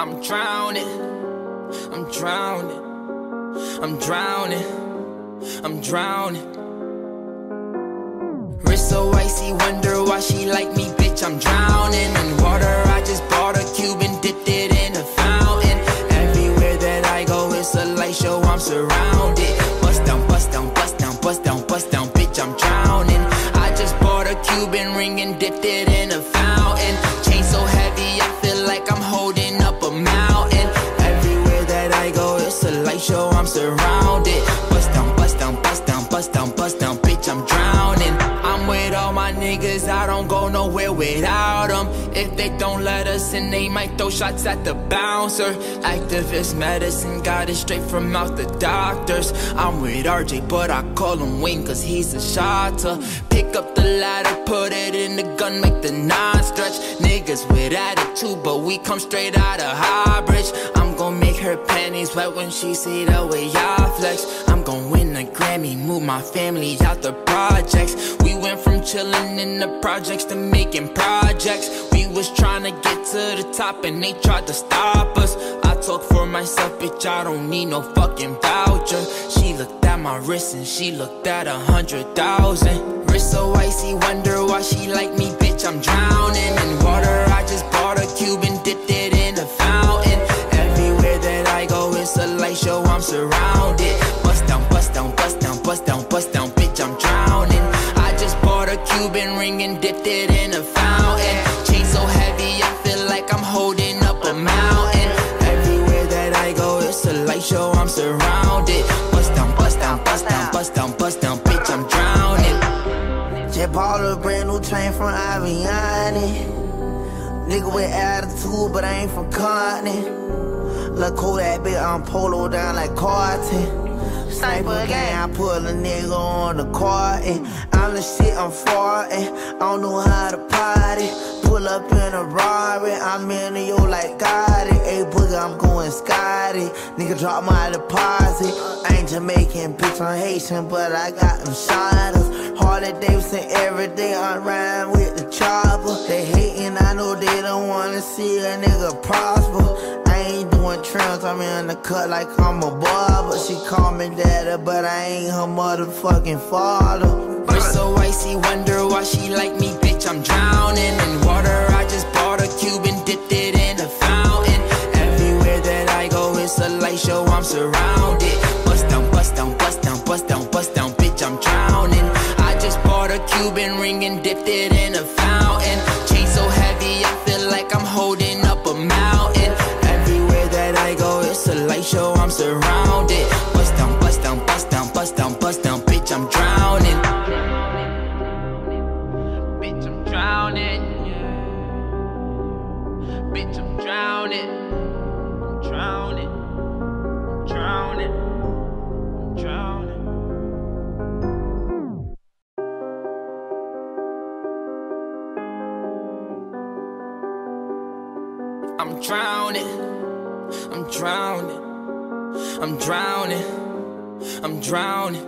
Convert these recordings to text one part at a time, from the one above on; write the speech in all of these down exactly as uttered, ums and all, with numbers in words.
I'm drowning, I'm drowning, I'm drowning, I'm drowning. Wrist so icy, wonder why she like me, bitch, I'm drowning in water. I just bought a Cuban, dipped it in a fountain. Everywhere that I go, it's a light show, I'm surrounded. Bust down, bust down, bust down, bust down, bust down, bitch, I'm drowning. I just bought a Cuban ring and dipped it in a fountain. Chain so heavy, I feel like I'm holding up a mountain. Everywhere that I go, it's a light show, I'm surrounded. Bust down, bust down, bust down, bust down, bust down, bitch, I'm drowning. I'm with all my niggas, I don't go nowhere without them. If they don't let us in, they might throw shots at the bouncer. Actavis medicine, got it straight from out the doctors. I'm with R J, but I call him Wing, cause he's a shotta. Pick up the ladder, put it in the gun, make the non-stretch. Niggas with attitude, but we come straight out of Highbridge. I'm gon' make her panties wet when she see the way I flex. I'm gon' win a Grammy, move my family out the projects. We went from chillin' in the projects to making projects. We was tryna get to the top and they tried to stop us. I talk for myself, bitch, I don't need no fucking voucher. She looked at my wrist and she looked at a hundred thousand. Wrist so icy, wonder why she like me, bitch, I'm drowning in water. I just bought a Cuban, dipped it in a fountain. Everywhere that I go, it's a light show, I'm surrounded. Bust down, bust down, bust down, bust down, bust down, bitch, I'm drowning. I just bought a Cuban ring and dipped it in a fountain. Chain so heavy, I feel like I'm holding up a mountain. Everywhere that I go, it's a light show, I'm surrounded. Bust down, bust down, bust down, bust down, bust down, bitch, I'm drowning. Just bought a brand new chain from Aviani. Nigga with attitude, but I ain't from Compton. Look cool that bitch, I'm polo down like Carton. Sniper gang, I put a nigga on the carton. I'm the shit, I'm farting. I don't know how to party. Pull up in a Rari, I'm in the yo like Gotti. Hey boogie, I'm going Scotty. Nigga drop my deposit. I ain't Jamaican, bitch, I'm Haitian, but I got them shotters. Harley Davidson every day, I ride with the chopper. They hating, I know they don't wanna see a nigga prosper. I ain't doing trims, I'm in the cut like I'm a barber. She call me daddy, but I ain't her motherfucking father. Wrist so icy, wonder why she like me, bitch, I'm drowning in water. I just bought a Cuban, dipped it in a fountain. Everywhere that I go, it's a light show, I'm surrounded. Bust down, bust down, bust down, bust down, bust down, bitch, I'm drowning. I just bought a Cuban ring and dipped it in a fountain. Chain so heavy, I feel like I'm holding up a mountain. Everywhere that I go, it's a light show, I'm surrounded. Bust down, bust down, bust down, bust down, bust down, bitch, I'm drowning. Bitch, I'm drowning. Bitch, I'm drowning. I'm drowning. I'm drowning. I'm drowning. I'm drowning. I'm drowning. I'm drowning. I'm drowning.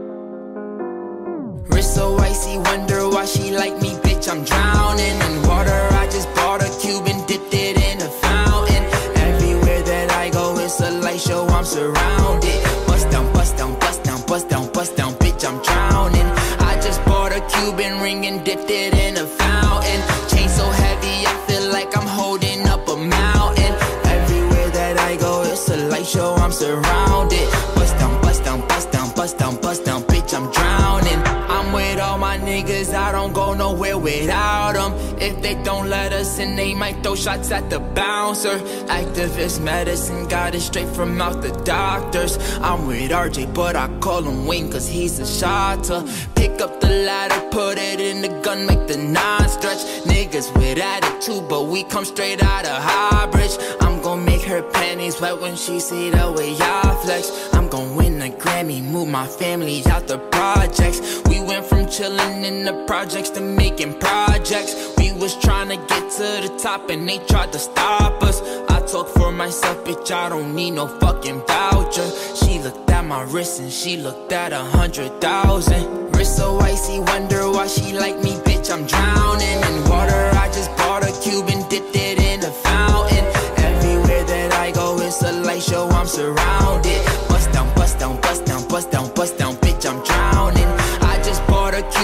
Wrist so icy, wonder why she like me, bitch, I'm drowning in water. I just bought a Cuban, dipped it in a fountain. Everywhere that I go, it's a light show, I'm surrounded. Bust down, bust down, bust down, bust down, bust down, bitch, I'm drowning. I just bought a Cuban ring and dipped it in a fountain. Chain so heavy, I feel like I'm holding up a mountain. Everywhere that I go, it's a light show, I'm surrounded. Bust down, bust down, bust down, bust down, bust down, bitch, I'm drowning. I'm with all my niggas, I don't go nowhere without them. If they don't let us in, they might throw shots at the bouncer. Actavis medicine, got it straight from out the doctors. I'm with R J, but I call him Wing, cause he's a shotta. Pick up the ladder, put it in the gun, make the non-stretch. Niggas with attitude, but we come straight out of Highbridge. I'm gon' make her panties wet when she see the way I flex. I'm gon' win a Grammy, move my family out the projects. We went from chillin' in the projects to making projects. We was tryna get to the top and they tried to stop us. I talk for myself, bitch, I don't need no fucking voucher. She looked at my wrist and she looked at a hundred thousand. Wrist so icy, wonder why she like me, bitch, I'm drowning in water. I just bought a Cuban, dipped it in a fountain. Everywhere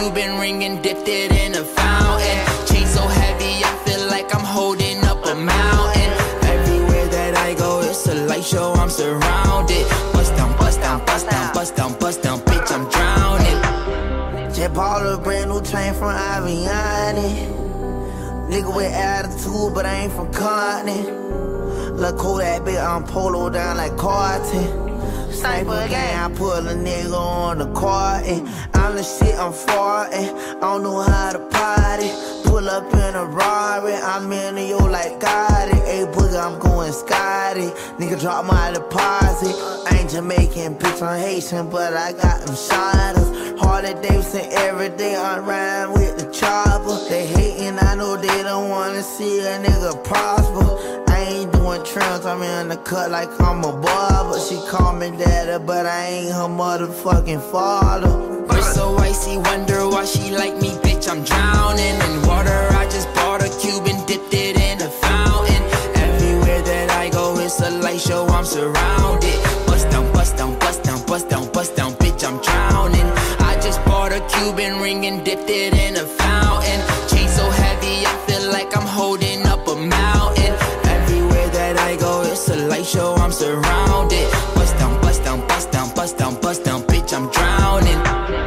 Cuban ring and dipped it in a fountain. Chain so heavy, I feel like I'm holding up a mountain. Everywhere that I go, it's a light show, I'm surrounded. Bust down, bust down, bust down, bust down, bust down, bitch, I'm drowning. Just bought a brand new chain from Aviani. Nigga with attitude, but I ain't from Compton. Look cool that bitch, I'm polo down like Carton. Sniper gang, I pull a nigga on the carton. I'm the shit, I'm farting. I don't know how to party. Pull up in a Rari, I'm in the yo like Gotti. Hey, boogie, I'm going Scotty. Nigga drop my deposit. I ain't Jamaican, bitch, I'm Haitian, but I got them shotters. Harley Davidson every day, I rhyme with the chopper. They hating, I know they don't wanna see a nigga prosper. I ain't doing trims, I'm in the cut like I'm a barber. She call me daddy, but I ain't her motherfucking father. Wrist so icy, wonder why she like me, bitch, I'm drowning in water. I just bought a Cuban, dipped it in a fountain. Everywhere that I go, it's a light show, I'm surrounded. Bust down, bust down, bust down, bust down, bust down, bitch, I'm drowning. I just bought a Cuban ring and dipped it in a fountain. Chain so heavy, I feel like I'm holding up a mountain. Everywhere that I go, it's a light show, I'm surrounded. Bust down, bust down, bust down, bust down, bust down, bitch, I'm drowning.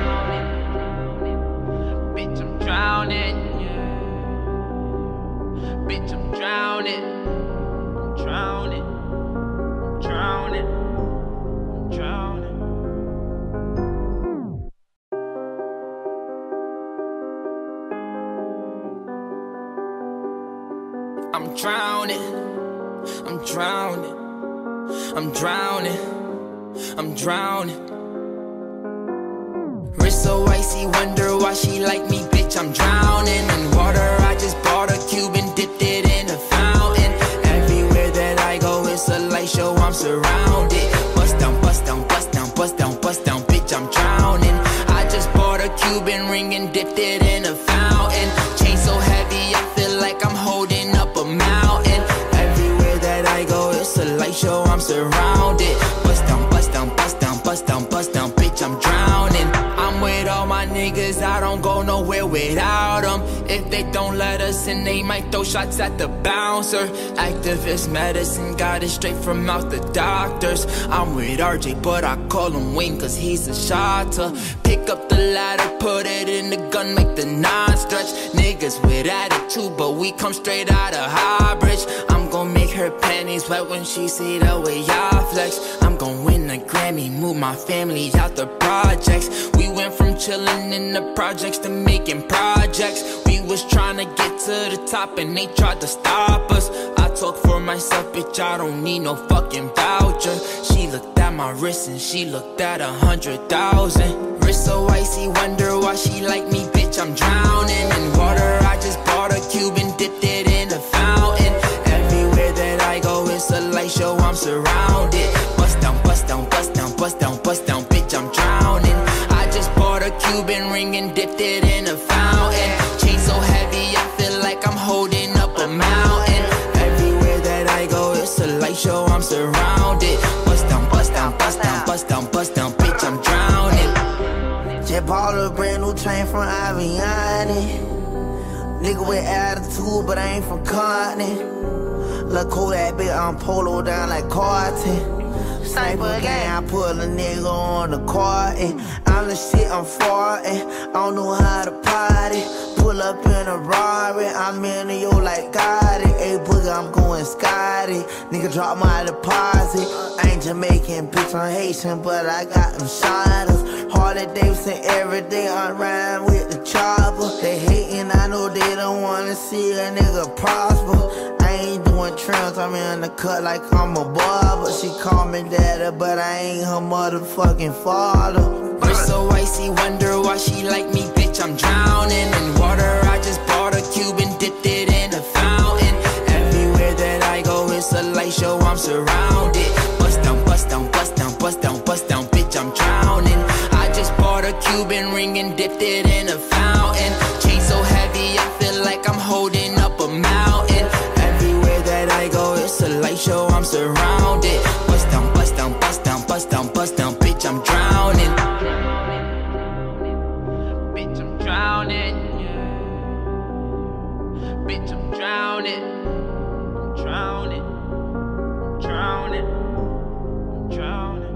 Bitch, I'm drowning, yeah. Bitch, I'm drowning. I'm drowning. I'm drowning. I'm drowning. I'm drowning. I'm drowning. I'm drowning. I'm drowning. Wrist so icy, wonder why she like me, bitch, I'm drowning in water. I just bought a Cuban, dipped it in a fountain. Everywhere that I go, it's a light show, I'm surrounded. Bust down, bust down, bust down, bust down, bust down, bitch, I'm drowning. I just bought a Cuban ring and dipped it in a fountain. Chain so heavy, I feel like I'm holding up a mountain. Everywhere that I go, it's a light show, I'm surrounded. Bust down, bust down, bust down, bust down, bust down, bitch, I'm drowning. I'm with all my niggas, I don't go nowhere without them. If they don't let us in, they might throw shots at the bouncer. Actavis medicine, got it straight from out the doctors. I'm with R J, but I call him Wayne, cause he's a shotta. Pick up the ladder, put it in the gun, make the nine stretch. Niggas with attitude, but we come straight out of Highbridge. I'm gon' make her panties wet when she see the way I flex. I'm gon' win a Grammy, move my family out the projects. We went from chillin' in the projects to making projects. We was tryna get to the top and they tried to stop us. I talk for myself, bitch, I don't need no fucking voucher. She looked at my wrist and she looked at a hundred thousand. Wrist so icy, wonder why she like me, bitch, I'm drowning in water. I just bought a Cuban, dipped it in a fountain. Everywhere that I go, it's a light show, I'm surrounded. Bust down, bust down, bust down, bust down, bust down, bitch, I'm drowning. I just bought a Cuban ring and dipped it in a fountain. Chain so heavy, I feel like I'm holding up a mountain. Everywhere that I go, it's a light show, I'm surrounded. Bust down, bust down, bust down, bust down, bust down, bitch, I'm drowning. Just bought a brand new chain from Aviani. Nigga with attitude, but I ain't from Compton. Look cool that bitch, I'm polo down like Carton. Sniper gang, I pull a nigga on the carton. I'm the shit, I'm farting. I don't know how to party. Pull up in a Rari, I'm in the yo like Gotti. Hey, boogie, I'm going Scotty. Nigga drop my deposit. I ain't Jamaican, bitch, I'm Haitian, but I got them shotters. Harley Davidson every day, I rhyme with the chopper. They hating, I know they don't wanna see a nigga prosper. I ain't doing trims, I'm in the cut like I'm a barber. She call me daddy, but I ain't her motherfucking father. Wrist so icy, wonder why she like me, bitch, I'm drowning in water. I just bought a Cuban, dipped it in a fountain. Everywhere that I go, it's a light show, I'm surrounded. Bust down, bust down, bust down, bust down, bust down, bitch, I'm drowning. I just bought a Cuban ring and dipped it in a fountain. Chain so heavy, I feel like I'm holding up a mountain. Everywhere that I go, it's a light show, I'm surrounded. Bust down, bust down, bust down, bust down, bust down, bitch, I'm drowning. Bitch, I'm drowning. drowning, yeah. Bitch, I'm drowning, I'm drowning, I'm drowning, I'm drowning.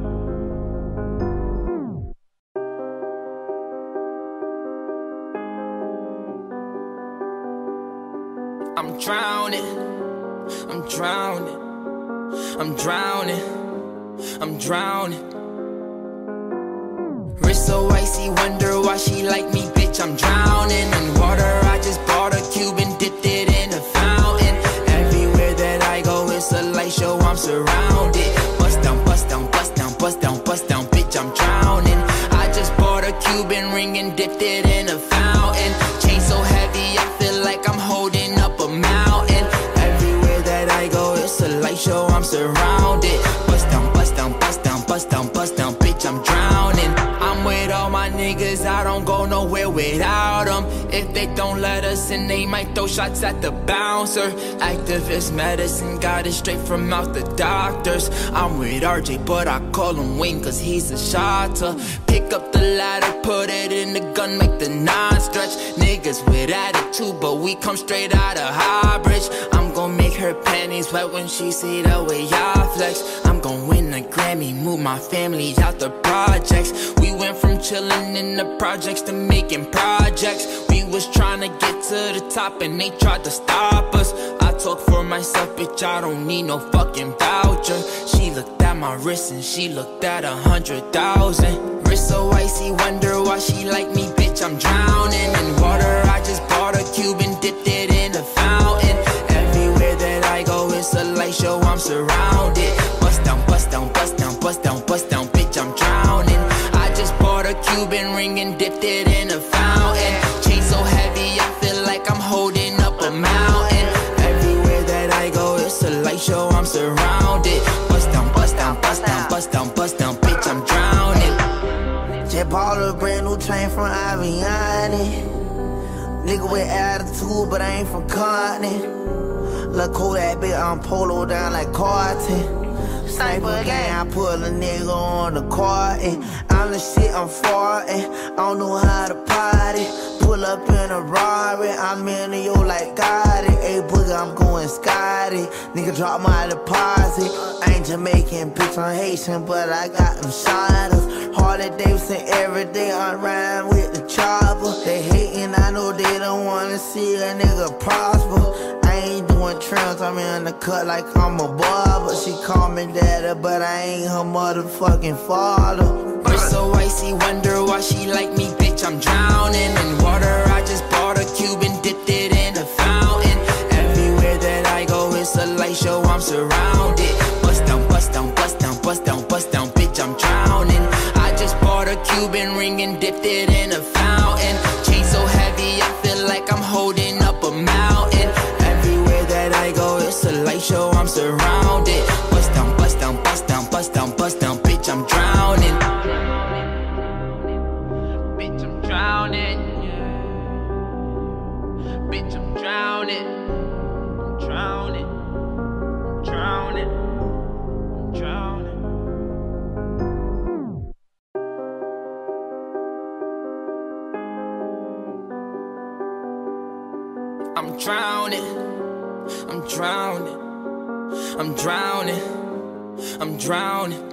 I'm drowning, I'm drowning, I'm drowning, I'm drowning. Wrist so icy, wonder why she like me, bitch, I'm drowning in water. I just bought a Cuban, dipped it in a fountain. Everywhere that I go, it's a light show, I'm surrounded. Bust down, bust down, bust down, bust down, bust down, bitch, I'm drowning. I just bought a Cuban ring and dipped it in a fountain. Chain so heavy, I feel like I'm holding up a mountain. Everywhere that I go, it's a light show, I'm surrounded. Bust down, bust down, bust down, bust down, bust down, bitch, I'm drowning. I'm with all my niggas, I don't go nowhere without them. If they don't let us in, they might throw shots at the bouncer. Actavis medicine, got it straight from out the doctors. I'm with R J, but I call him Wayne, cause he's a shotta. Pick up the ladder, put it in the gun, make the non-stretch. Niggas with attitude, but we come straight out of Highbridge. I'm gon' make her panties wet when she see the way I flex. I'm gon' win a Grammy, move my family out the projects. We went from chillin' in the projects to making projects. We was tryna get to the top and they tried to stop us. I talk for myself, bitch, I don't need no fucking voucher. She looked at my wrist and she looked at a hundred thousand. Wrist so icy, wonder why she like me, bitch, I'm drowning in water. I just bought a Cuban, dipped it in a fountain. Everywhere that I go, it's a light show, I'm surrounded. Bust down, bust down, bust down, bust down, bust down, bitch, I'm drowning. I just bought a Cuban ring and dipped it in a fountain. Chain so heavy, I feel like I'm holding up a mountain. Everywhere that I go, it's a light show, I'm surrounded. Bust down, bust down, bust down, bust down, bust down, bitch, I'm drowning. Just bought a brand new chain from Aviani. Nigga with attitude, but I ain't from Compton. Look cool that bitch, I'm polo down like Carton. Sniper gang, I put a nigga on the carton. I'm the shit, I'm farting. I don't know how to party. Pull up in a Rari, I'm in the yo like Gotti. Hey boogie, I'm going Scotty. Nigga drop my deposit. I ain't Jamaican, bitch, I'm Haitian, but I got them shotters. Harley Davidson every day, I ride with the chopper. They hating, I know they don't wanna see a nigga prosper. I ain't doing trims, I'm in the cut like I'm a barber. She call me daddy, but I ain't her motherfucking father. Wrist so icy, wonder why she like me, bitch, I'm drowning in water. I just bought a Cuban, dipped it in a fountain. Everywhere that I go, it's a light show, I'm surrounded. Bust down, bust down, bust down, bust down, bust down, bitch, I'm drowning. I just bought a Cuban ring and dipped it in a fountain. Chain so heavy, I feel like I'm holding up a mountain. Everywhere that I go, it's a light show, I'm surrounded. Bust down, bust down, bust down, bust down, bust down, bitch, I'm drowning. Bitch, I'm drowning, yeah. Bitch, I'm drowning. I'm drowning. I'm drowning. I'm drowning. I'm drowning. I'm drowning. I'm drowning. I'm drowning.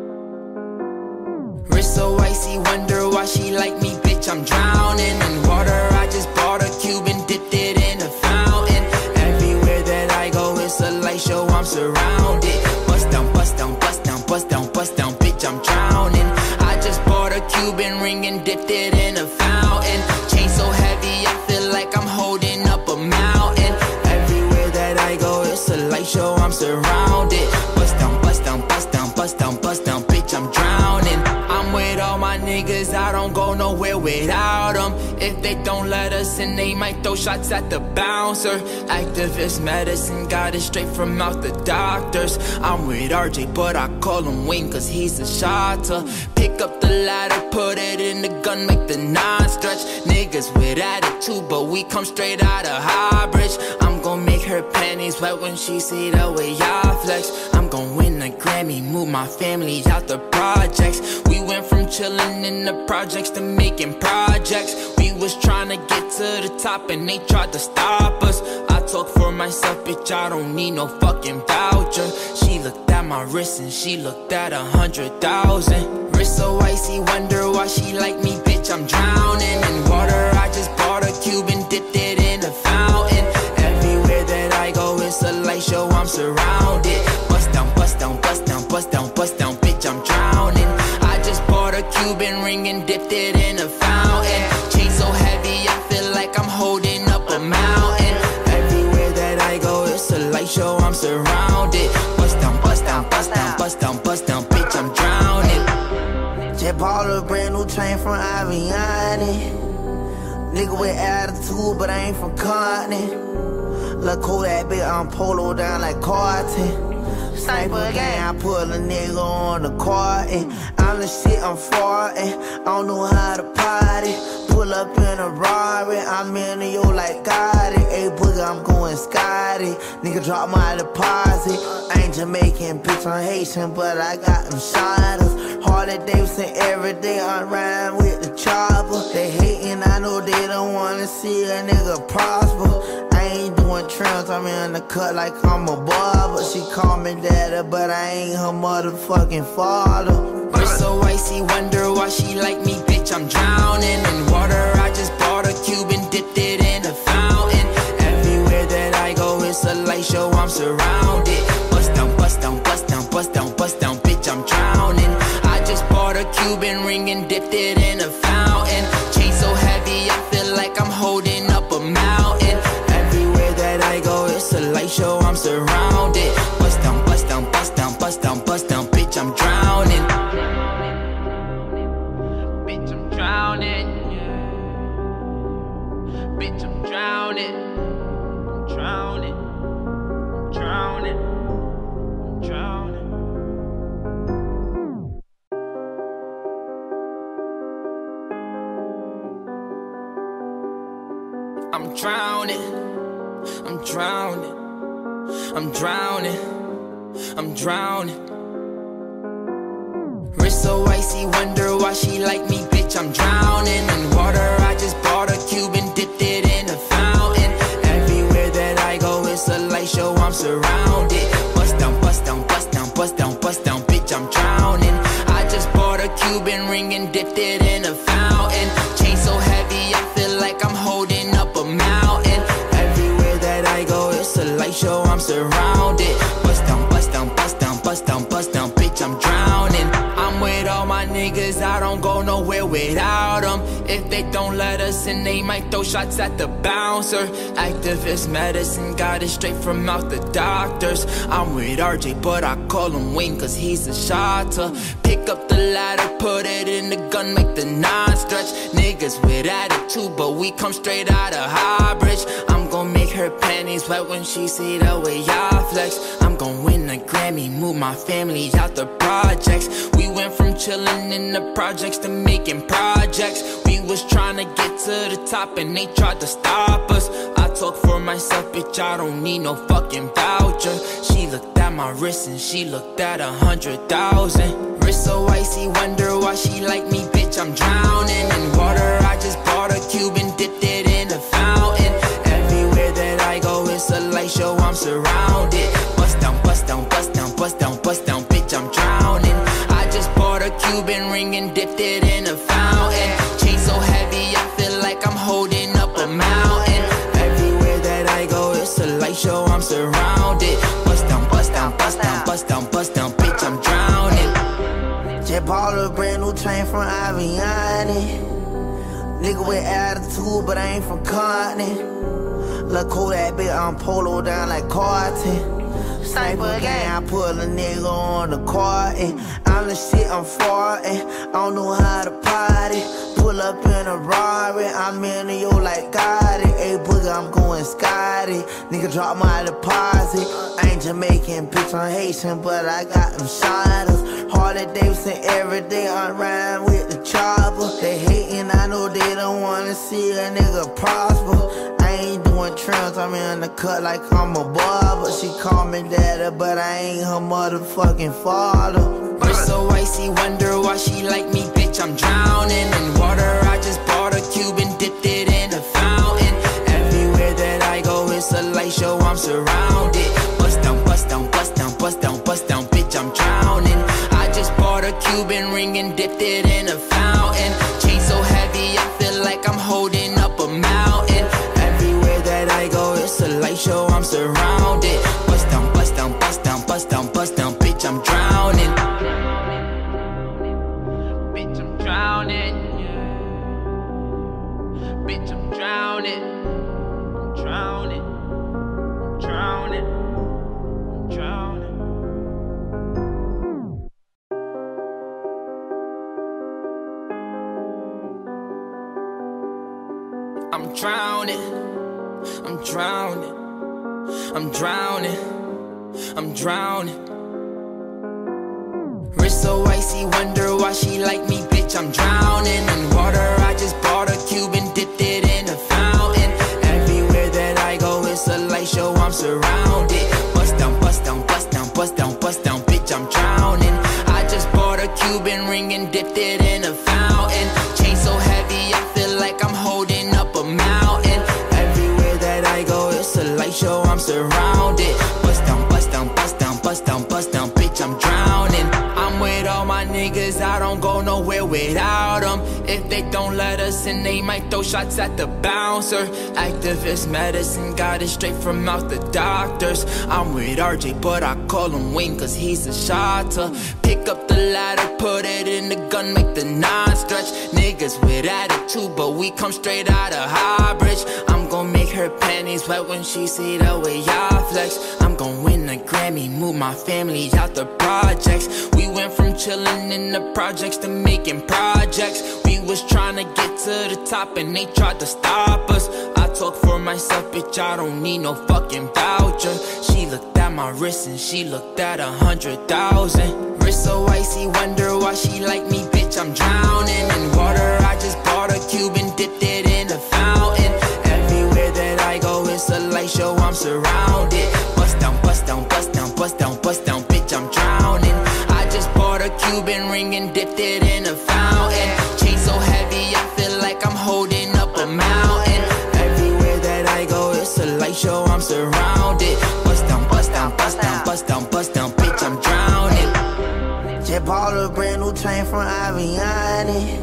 Wrist so icy, wonder why she like me, bitch, I'm drowning in water. I just bought a Cuban, dipped it in a fountain. Everywhere that I go, it's a light show, I'm surrounded. Bust down, bust down, bust down, bust down, bust down, bitch, I'm drowning. I just bought a Cuban ring and dipped it in a fountain. Chain so heavy, I feel like I'm holding up a mountain. Everywhere that I go, it's a light show, I'm surrounded. Bust down, bust down, bust down, bust down, bust down, bitch, I'm drowning. I'm with all my niggas, I don't go nowhere without them. If they don't let us in, they might throw shots at the bouncer. Actavis medicine, got it straight from out the doctors. I'm with R J, but I call him Wayne, cause he's a shotta. Pick up the ladder, put it in the gun, make the non-stretch. Niggas with attitude, but we come straight out of Highbridge. I'm gon' make her panties wet when she see the way I flex. I'm gon' win a Grammy, move my family out the projects. We went from chillin' in the projects to making projects. We was trying to get to the top and they tried to stop us. I talk for myself, bitch, I don't need no fucking voucher. She looked at my wrist and she looked at a hundred thousand. Wrist so icy, wonder why she like me, bitch, I'm drowning in water. I just bought a Cuban, dipped it in a fountain. Everywhere that I go, it's a light show, I'm surrounded. Bust down, bust down, bust down, bust down, bust down, bitch, I'm drowning. I just bought a Cuban ring and dipped it in a fountain. Chain so heavy, I feel like I'm holding up a mountain. Everywhere that I go, it's a light show, I'm surrounded. Bust down, bust down, bust down, bust down, bust down, bitch, I'm drowning. Just bought a brand new chain from Aviani. Nigga with attitude, but I ain't from Compton. Look cool that bitch, I'm polo down like Carton. Sniper gang, I put a nigga on the carton. I'm the shit, I'm farting. I don't know how to party. Pull up in a Rari, I'm in yo like Gotti. Hey, boogie, I'm going Scotty. Nigga drop my deposit. I ain't Jamaican, bitch, I'm Haitian, but I got them shotters. Harley Davidson every day, I ride with the chopper. They hating, I know they don't wanna see a nigga prosper. I ain't doing trims, I'm in the cut like I'm a barber. She call me daddy, but I ain't her motherfucking father. Wrist so icy, wonder why she like me, bitch, I'm drowning in water. I just bought a Cuban, dipped it in a fountain. Everywhere that I go, it's a light show, I'm surrounded. Bust down, bust down, bust down, bust down, bust down, bitch, I'm drowning. I just bought a Cuban ring and dipped it in a fountain. Chain so heavy, I feel like I'm holding up a mountain. Everywhere that I go, it's a light show, I'm surrounded. Bust down, bust down, bust down, bust down, bust down, bitch, I'm drowning. Bitch, I'm drowning. Bitch, I'm drowning. I'm drowning. I'm drowning. I'm drowning. I'm drowning. I'm drowning. I'm drowning. I'm drowning. Wrist so icy, wonder why she like me, bitch, I'm drowning in water. I just bought a Cuban, dipped it in a fountain. Everywhere that I go, it's a light show, I'm surrounded. Bust down, bust down, bust down, bust down, bust down, bitch, I'm drowning. I just bought a Cuban ring and dipped it in a fountain. Chain so heavy, I feel like I'm holding up a mountain. Everywhere that I go, it's a light show, I'm surrounded. Bust down, bust down, bust down, bust down, bust down, bitch, I'm drowning. I'm with all my niggas, I don't go nowhere without them. If they don't let us in, they might throw shots at the bouncer. Actavis medicine, got it straight from out the doctors. I'm with R J, but I call him Wayne cause he's a shotta. Pick up the ladder, put it in the gun, make the nine stretch. Niggas with attitude, but we come straight out of Highbridge. I'm gon' make her panties wet when she see the way I flex. I'm gon' win a Grammy, move my family out the projects. We went from chillin' in the projects to making projects. We was tryna get to the top and they tried to stop us. I talk for myself, bitch, I don't need no fucking voucher. She looked at my wrist and she looked at a hundred thousand. Wrist so icy, wonder why she like me, bitch, I'm drowning in water. I just bought a Cuban, dipped it in a fountain. Everywhere that I go, it's a light show, I'm surrounded. Bust down, bust down, bust down, bust down, bust down, bitch, I'm drowning. I just bought a Cuban ring and dipped it in a fountain. Chain so heavy, I feel like I'm holding up a mountain. Everywhere that I go, it's a light show, I'm surrounded. Bust down, bust down, bust down, bust down, bust down, bitch, I'm drowning. Just bought a brand new chain from Aviani. Nigga with attitude, but I ain't from Compton. Look cool that bitch, I'm polo down like Carton. Sniper gang, I put a nigga on the carton. I'm the shit, I'm farting. I don't know how to party. Pull up in a Rari, I'm in yo like Gotti. Hey, boogie, I'm going Scotty. Nigga drop my deposit. I ain't Jamaican, bitch, I'm Haitian, but I got them shotters. Harley Davidson every day, I ride with the chopper. They hating, I know they don't wanna see a nigga prosper. I ain't doing trims, I'm in the cut like I'm a barber. She call me daddy, but I ain't her motherfucking father. Wrist so icy, wonder why she like me, bitch, I'm drowning in water. I just bought a Cuban, dipped it fountain. Everywhere that I go, it's a light show, I'm surrounded. Bust down, bust down, bust down, bust down, bust down, bitch, I'm drowning. I just bought a Cuban ring and dipped it in a fountain. Chain so heavy, I feel like I'm holding up a mountain. Everywhere that I go, it's a light show, I'm surrounded. Bust down, bust down, bust down, bust down, bust down, bitch, I'm drowning. Bitch, I'm drowning. Bitch, I'm drowning. I'm drowning. I'm drowning. I'm drowning. I'm drowning. I'm drowning. I'm drowning. I'm drowning. Wrist so icy, wonder why she like me, bitch, I'm drowning in water. I just bought a Cuban, dipped it in a fountain. Everywhere that I go, it's a light show, I'm surrounded. Bust down, bust down, bust down, bust down, bust down, bitch, I'm drowning. I just bought a Cuban ring and dipped it in a fountain. Chain so heavy, I feel like I'm holding up a mountain. Everywhere that I go, it's a light show, I'm surrounded. Bust down, bust down, bust down, bust down, bust down, bitch, I'm drowning. I'm with all my niggas, I don't go nowhere without them. If they don't let us in, they might throw shots at the bouncer. Actavis medicine, got it straight from out the doctors. I'm with R J, but I call him Wayne cause he's a shotta. Pick up the ladder, put it in the gun, make the nine stretch. Niggas with attitude, but we come straight out of Highbridge. I'm gon' make her panties wet when she see the way I flex. I'm gon' win a Grammy, move my family out the projects. We went from chillin' in the projects to making projects. We was tryna get to the top and they tried to stop us. I talk for myself, bitch, I don't need no fucking voucher. She looked at my wrist and she looked at a hundred thousand. Wrist so icy, wonder why she like me, bitch, I'm drowning in water. I just bought a Cuban, dipped it in a fountain. Everywhere that I go, it's a light show, I'm surrounded. Bust down, bust down, bust down, bust down, bust down, bitch, I'm drowning. I just bought a Cuban ring and dipped it in a fountain. Chain so heavy, I feel like I'm holding up a mountain. Everywhere that I go, it's a light show, I'm surrounded. Bust down, bust down, bust down, bust down, bust down, bitch, I'm drowning. Just bought a brand new chain from Aviani.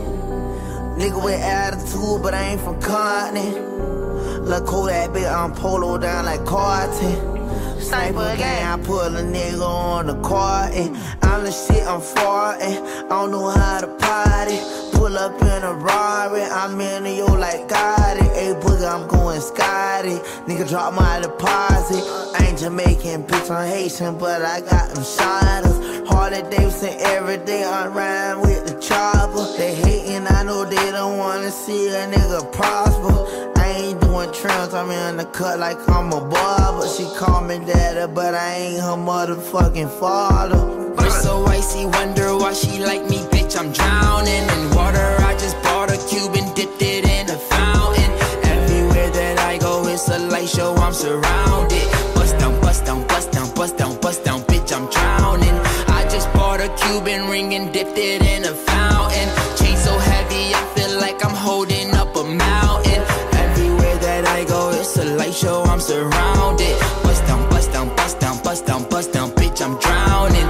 Nigga with attitude, but I ain't from Compton. Look cool that bitch, I'm polo down like Carton. Sniper gang, I put a nigga on the carton. I'm the shit, I'm farting. I don't know how to party. Pull up in a Rari, I'm in the yo like Gotti. Hey, boogie, I'm going Scotty. Nigga drop my deposit. I ain't Jamaican, bitch, I'm Haitian, but I got them shotters. Harley Davidson every day, I ride with the chopper. They hating, I know they don't wanna see a nigga prosper. I ain't doing trims, I'm in the cut like I'm a barber. She call me daddy, but I ain't her motherfucking father. Wrist so icy, wonder why she like me, bitch, I'm drowning in water. I just bought a Cuban, dipped it in a fountain. Everywhere that I go, it's a light show, I'm surrounded. Bust down, bust down, bust down, bust down, bust down, bitch, I'm drowning. I just bought a Cuban ring and dipped it in a fountain. Chain so heavy, I feel like I'm holding up a mountain. Everywhere that I go, it's a light show, I'm surrounded. Bust down, bust down, bust down, bust down, bust down, bitch, I'm drowning.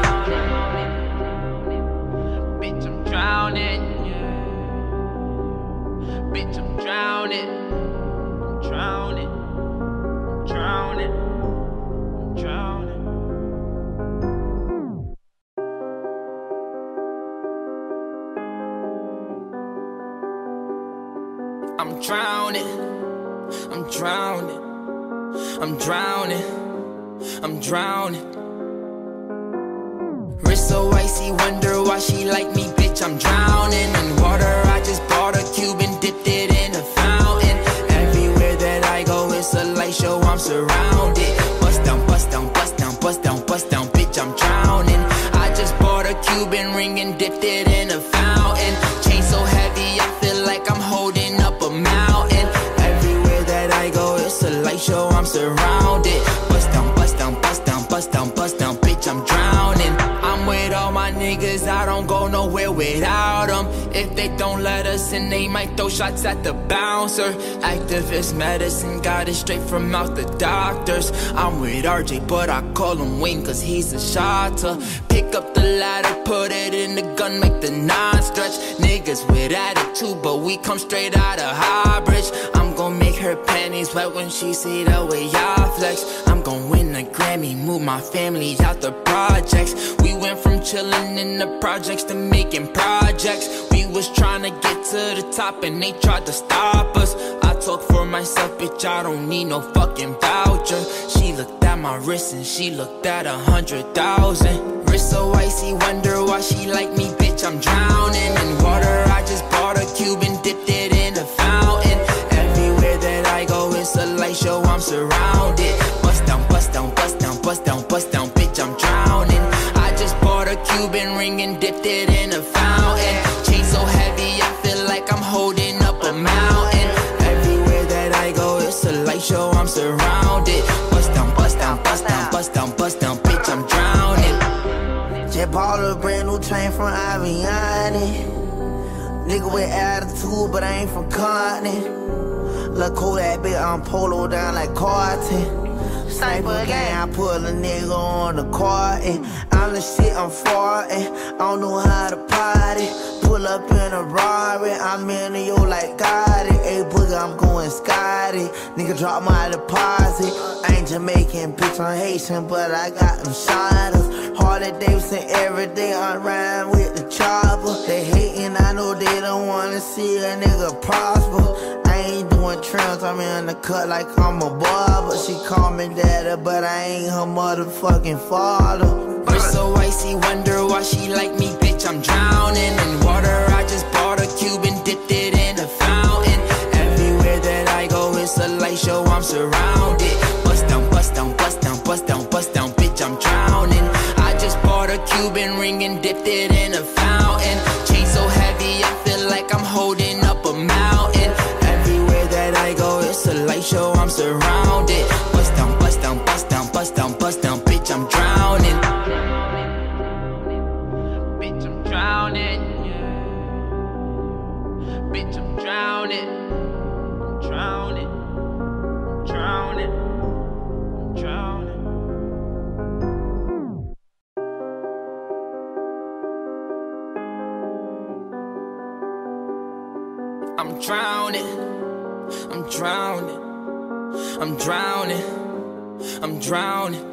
Bitch, I'm drowning. Bitch, I'm drowning. I'm drowning. I'm drowning. I'm drowning. I'm drowning. I'm drowning. I'm drowning. I'm drowning. Wrist so icy, wonder why she like me, bitch, I'm drowning in water. I just bought a Cuban, dipped it in a fountain. Everywhere that I go, it's a light show, I'm surrounded. Bust down, bust down, bust down, bust down, bust down, bitch, I'm drowning. I just bought a Cuban ring and dipped it in a fountain. Chain so heavy, I feel like I'm holding up a mountain. Everywhere that I go, it's a light show, I'm surrounded. Bust down, bust down, bust down, bust down, bust down, bitch, I'm drowning. I'm with all my niggas, I don't go nowhere without them. If they don't let us in, they might throw shots at the bouncer. Actavis medicine, got it straight from out the doctors. I'm with R J, but I call him Wayne cause he's a shotta. Pick up the ladder, put it in the gun, make the nine stretch. Niggas with attitude, but we come straight out of Highbridge. I'm gon' make her panties wet when she see the way I flex. I'm gon' win a Grammy, move my family out the projects. We went from chillin' in the projects to making projects. We was tryna get to the top and they tried to stop us. I talk for myself, bitch, I don't need no fucking voucher. She looked at my wrist and she looked at a hundred thousand. Wrist so icy, wonder why she like me, bitch, I'm drowning in water. I just bought a Cuban, dipped it in a fountain. Everywhere that I go, it's a light show, I'm surrounded. Bust down, bust down, bust down, bust down, bust down, bitch, I'm drowning. I just bought a Cuban ring and dipped it in a fountain. Chain so heavy, I feel like I'm holding up a mountain. Everywhere that I go, it's a light show, I'm surrounded. Bust down, bust down, bust down, bust down, bust down, bitch, I'm drowning. Just bought a brand new chain from Aviani. Nigga with attitude, but I ain't from Compton. Look cool that bitch, I'm polo down like Carton. Sniper gang, I put a nigga on the carton. I'm the shit, I'm farting. I don't know how to party. Pull up in a Rari, I'm in the yo like Gotti. Hey boogie, I'm going Scotty. Nigga drop my deposit. I ain't Jamaican, bitch, I'm Haitian, but I got them shottas. Harley Davidson every day, I rhyme with the chopper. They hating, I know they don't wanna see a nigga prosper. I ain't doing trims, I'm in the cut like I'm a barber. She call me daddy, but I ain't her motherfucking father. Wrist so icy, wonder why she like me, bitch, I'm drowning in water. I just bought a Cuban, dipped it in a fountain. Everywhere that I go, it's a light show, I'm surrounded. Bust down, bust down, bust down, bust down, bust down, bitch, I'm drowning. I just bought a Cuban ring and dipped it in a fountain. Chain so heavy, I feel like I'm holding up a mountain. Everywhere that I go, it's a light show, I'm surrounded. Bust down, bust down, bust down, bust down, bust down, bitch, I'm drowning. Bitch, I'm drowning. Bitch, I'm drowning. I'm drowning. I'm drowning. I'm drowning. I'm drowning. I'm drowning. I'm drowning. I'm drowning.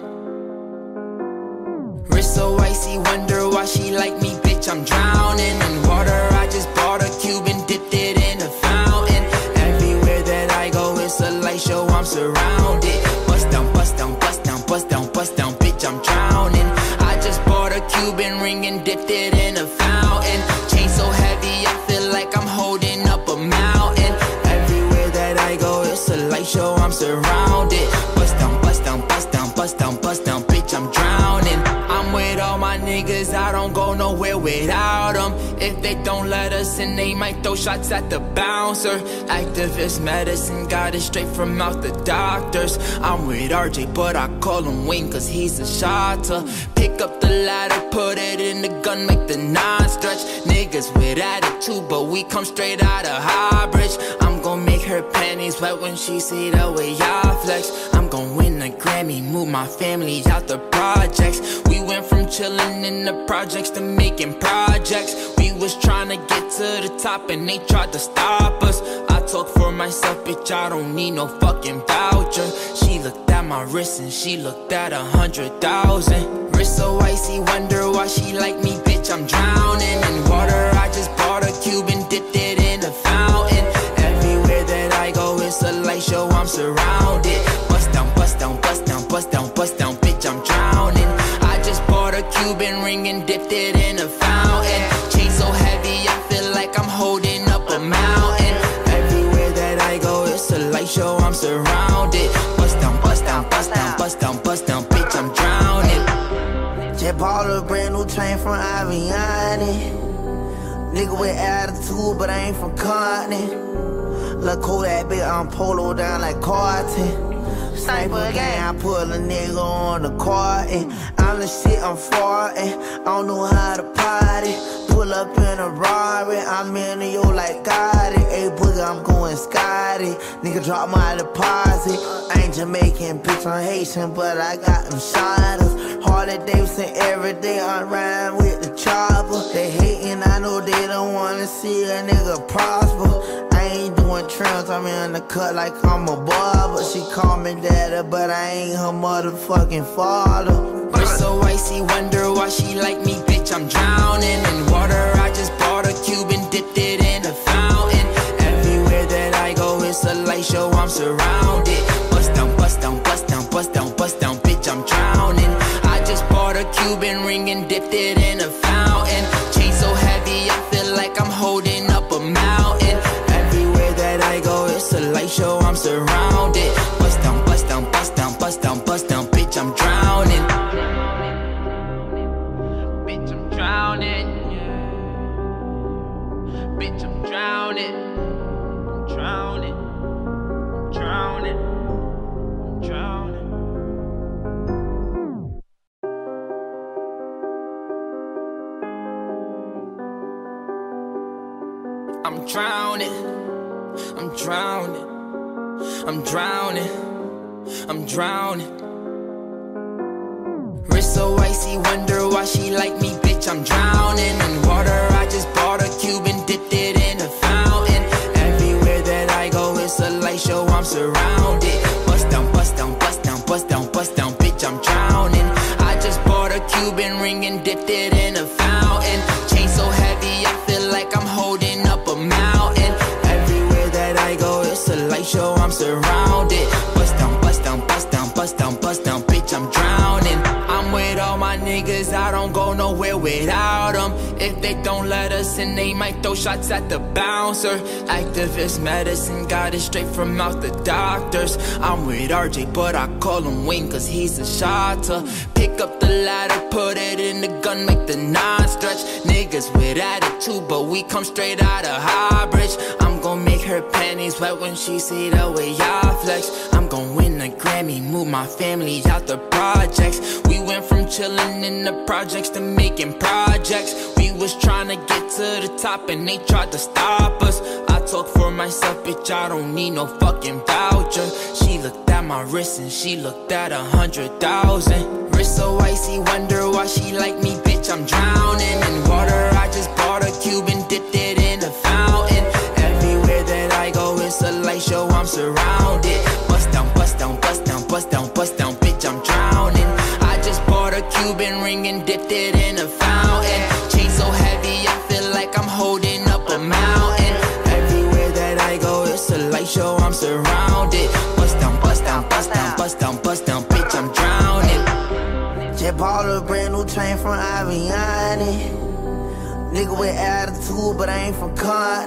Wrist so icy, wonder why she like me, bitch, I'm drowning in water. I just bought a Cuban, dipped it in a fountain. Everywhere that I go, it's a light show, I'm surrounded. Bust down, bust down, bust down, bust down, bust down, bitch, I'm drowning. I just bought a Cuban ring and dipped it in a fountain. Chain so heavy, I feel like I'm holding up a mountain. Everywhere that I go, it's a light show, I'm surrounded. Bust down, bust down, bust down, bust down, bust down, bitch, I'm drowning. I'm with all my niggas, I don't go nowhere without them. If they don't let us in, they might throw shots at the bouncer. Actavis medicine, got it straight from out the doctors. I'm with R J, but I call him Wayne cause he's a shotta. Pick up the ladder, put it in the gun, make the nine stretch. Niggas with attitude, but we come straight out of Highbridge. I'm gon' make her panties wet when she see the way I flex. I'm gon' win a Grammy, move my family out the projects. We went from chillin' in the projects to making projects. We was tryna get to the top and they tried to stop us. I talk for myself, bitch, I don't need no fucking voucher. She looked at my wrist and she looked at a hundred thousand. Wrist so icy, wonder why she like me, bitch, I'm drowning in water. I just bought a Cuban, dipped it in a fountain. Everywhere that I go, it's a light show, I'm surrounded. Bust down, bust down, bust down, bust down, bust down, bitch, I'm drowning. I just bought a Cuban ring and dipped it in a fountain. Chain so heavy, I feel like I'm holding up a mountain. Everywhere that I go, it's a light show, I'm surrounded. Bust down, bust down, bust down, bust down, bust down, bitch, I'm drowning. Just bought a brand new chain from Aviani. Nigga with attitude, but I ain't from Compton. Look cool that bitch, I'm polo down like Carton. Sniper gang, I pull a nigga on the car and I'm the shit, I'm farting. I don't know how to party. Pull up in a Rari, I'm in the yo like Gotti. Hey boogie, I'm going Scotty. Nigga drop my deposit. I ain't Jamaican, bitch, I'm Haitian, but I got them shotters. Harley Davidson every day, I rhyme with the chopper. They hating, I know they don't wanna see a nigga prosper. I ain't doing trims, I'm in the cut like I'm a barber. She call me daddy, but I ain't her motherfucking father. Wrist so icy, wonder why she like me, bitch, I'm drowning in water. I just bought a Cuban, dipped it in a fountain. Everywhere that I go, it's a light show, I'm surrounded. Bust down, bust down, bust down, bust down, bust down, bitch, I'm drowning. I just bought a Cuban ring and dipped it in a fountain. Chain so heavy, I feel like I'm holding up a mountain. Everywhere that I go, it's a light show, I'm surrounded. Bust down, bust down, bust down, bust down, bust down, bitch, I'm drowning. Bitch, I'm drowning, yeah. Bitch, I'm drowning. I'm drowning. I'm drowning. I'm drowning. I'm drowning. I'm drowning. I'm drowning. I'm drowning. Wrist so icy, wonder why she like me, bitch, I'm drowning in water. I just bought a Cuban, dipped it in a fountain. Everywhere that I go, it's a light show, I'm surrounded. Bust down, bust down, bust down, bust down, bust down, bitch, I'm drowning. I just bought a Cuban ring and dipped it in a fountain. Chain so heavy, I feel like I'm holding up a mountain. Everywhere that I go, it's a light show, I'm surrounded. Bust down, bust down, bust down, bust down, bust down, bitch, I'm drowning. I'm with all my niggas, I don't go nowhere without them. If they don't let us in, they might throw shots at the bouncer. Actavis medicine, got it straight from out the doctors. I'm with R J, but I call him Wayne cause he's a shotta. Pick up the ladder, put it in the gun, make the nine stretch. Niggas with attitude, but we come straight out of Highbridge. I'm gon' make her panties wet when she see the way I flex. I'm gon' win a Grammy, move my family out the projects. We went from chillin' in the projects to making projects. We was tryna get to the top and they tried to stop us. I talk for myself, bitch, I don't need no fucking voucher. She looked at my wrist and she looked at a hundred thousand. Wrist so icy, wonder why she like me, bitch, I'm drowning in water. I just bought a Cuban, dipped it in a fountain. Everywhere that I go, it's a light show, I'm surrounded. Bust down, bust down, bust down, bust down, bust down, bitch, I'm drowning. I just bought a Cuban ring and dipped it in a fountain. Chain so heavy, I feel like I'm holding up a mountain. Everywhere that I go, it's a light show, I'm surrounded. Bust down, bust down, bust down, bust down, bust down, bitch, I'm drowning. Just bought a brand new chain from Aviani. Nigga with attitude, but I ain't from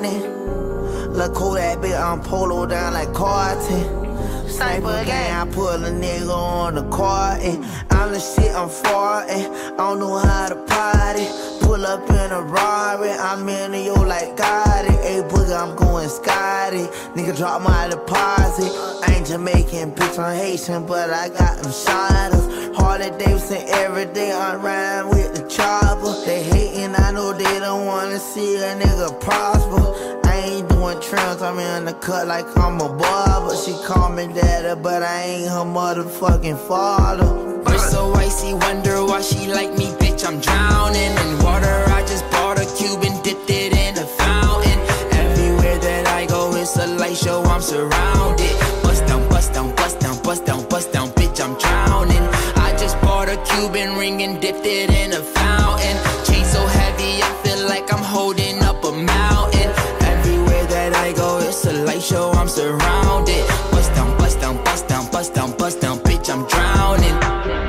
Compton. Look cool that bitch, I'm polo down like Carton. Sniper gang, I pull a nigga on the car and I'm the shit, I'm farting. I don't know how to party. Pull up in a Rari, I'm in the yo like Gotti. Hey boogie, I'm going Scotty. Nigga drop my deposit. I ain't Jamaican, bitch, I'm Haitian, but I got them shotters. Harley Davidson every day, I rhyme with the chopper. They hating, I know they don't wanna see a nigga prosper. I ain't doing trims, I'm in the cut like I'm a barber. She call me daddy, but I ain't her motherfucking father. Wrist so icy, wonder why she like me, bitch, I'm drowning in water. I just bought a Cuban, dipped it in a fountain. Everywhere that I go, it's a light show, I'm surrounded. Bust down, bust down, bust down, bust down, bust down, bitch, I'm drowning. I just bought a Cuban ring and dipped it in a fountain. Chain so heavy, I feel like I'm holding up a mountain. Everywhere that I go, it's a light show, I'm surrounded. Bust down, bust down, bust down, bust down, bust down, bitch, I'm drowning.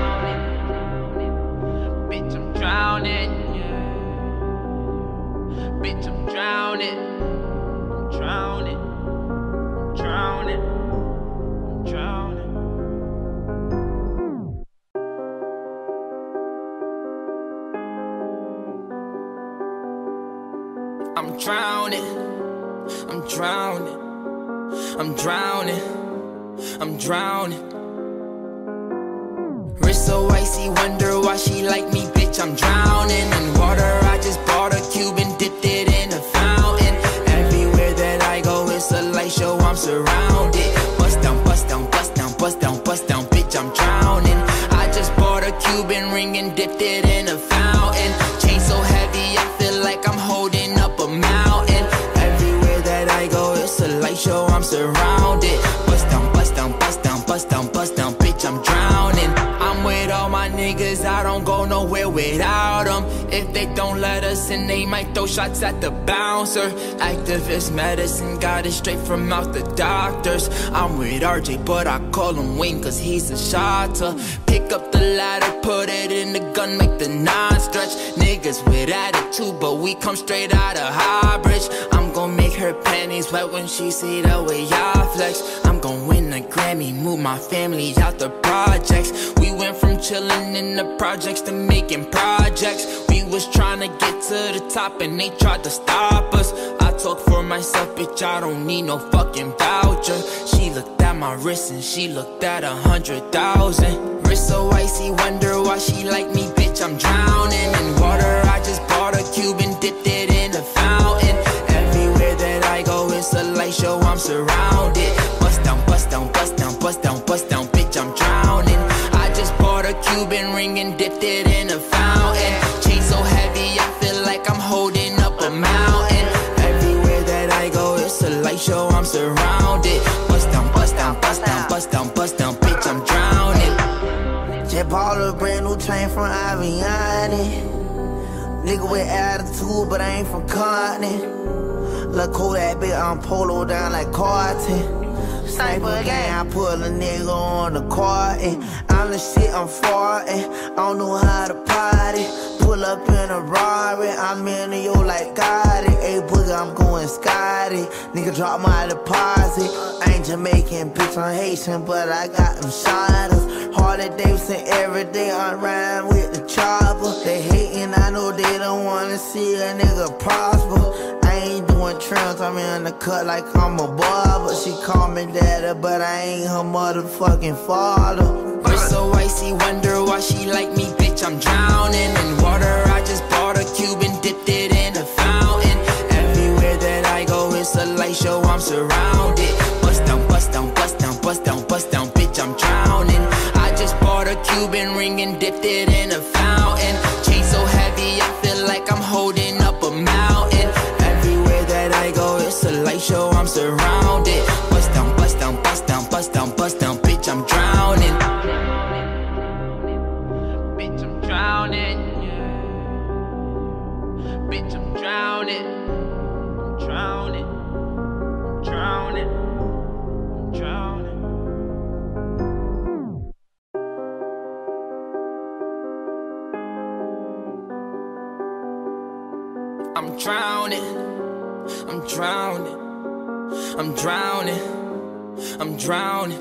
Bitch, I'm drowning, yeah. Bitch, I'm drowning. I'm drowning. I'm drowning. I'm drowning. I'm drowning. I'm drowning. I'm drowning. I'm drowning. Wrist so icy, wonder why she like me, bitch, I'm drowning in water. I just bought a Cuban, dipped it in a fountain. Everywhere that I go, it's a light show, I'm surrounded. Bust down, bust down, bust down, bust down, bust down, bitch, I'm drowning. I just bought a Cuban ring and dipped it in a fountain. Chain so heavy, I feel like I'm holding up a mountain. Everywhere that I go, it's a light show, I'm surrounded. Bust down, bust down, bust down, bust down, bust down, bitch, I'm drowning. I'm with all my niggas, I don't go nowhere without them. If they don't let us in, they might throw shots at the bouncer. Actavis medicine, got it straight from out the doctors. I'm with R J, but I call him Wayne, cause he's a shotta. Pick up the ladder, put it in the gun, make the non-stretch. Niggas with attitude, but we come straight out of Highbridge. I'm gon' make her panties wet when she see the way I flex. I'm gon' win a Grammy, move my family out the projects. We went from chillin' in the projects to making projects. We was tryna get to the top and they tried to stop us. I talk for myself, bitch, I don't need no fucking voucher. She looked at my wrist and she looked at a hundred thousand. Wrist so icy, wonder why she like me, bitch, I'm drowning in water. I just bought a Cuban, dipped it in a fountain. Everywhere that I go, it's a light show, I'm surrounded. Bust down, bust down, bust down, bust down, bust down, bitch, I'm drowning. I just bought a Cuban ring and dipped it in a fountain. Chain so heavy, I feel like I'm holding up a mountain. Everywhere that I go, it's a light show, I'm surrounded. Bust down, bust down, bust down, bust down, bust down, bitch, I'm drowning. Just bought a brand new chain from Aviani. Nigga with attitude, but I ain't from Compton. Look cool that bitch, I'm polo down like Carton. Sniper gang, I put a nigga on the carton. I'm the shit, I'm farting. I don't know how to party. Pull up in a Rari, I'm in the yo like Gotti. Hey, boogie, I'm going Scotty. Nigga drop my deposit. I ain't Jamaican, bitch, I'm Haitian, but I got them shotters. Harley Davidson every day, I rhyme with the chopper. They hating, I know they don't wanna see a nigga prosper. I ain't doing trims, I'm in the cut like I'm a barber. She call me daddy, but I ain't her motherfucking father. Wrist so icy, wonder why she like me, bitch, I'm drowning in water. I just bought a Cuban, dipped it in a fountain. Everywhere that I go, it's a light show, I'm surrounded. Bust down, bust down, bust down, bust down, bust down, bitch, I'm drowning. I just bought a Cuban ring and dipped it in a fountain. Chain so heavy, I feel like I'm holding up a mountain. Everywhere that I go, it's a light show, I'm surrounded. Bust down, bust down, bust down, bust down, bust down, bitch, I'm drowning. Bitch, I'm drowning. Bitch, I'm drowning. I'm drowning. I'm drowning. I'm drowning. I'm drowning. I'm drowning. I'm drowning. I'm drowning.